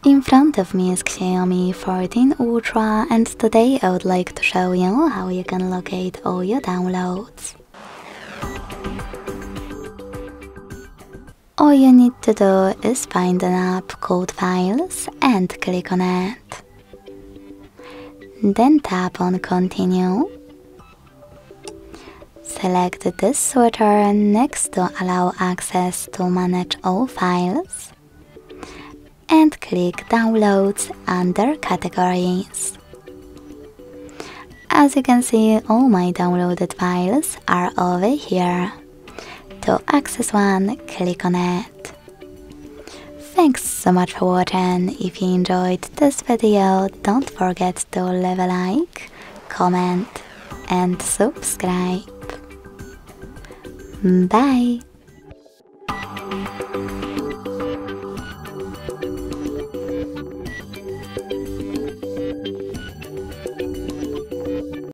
In front of me is Xiaomi 14 Ultra, and today I would like to show you how you can locate all your downloads. All you need to do is find an app called Files and click on it. Then tap on Continue. Select this sweater next to Allow access to manage all files and click Downloads under Categories. As you can see, all my downloaded files are over here. To access one, click on it. Thanks so much for watching. If you enjoyed this video, don't forget to leave a like, comment and subscribe. Bye!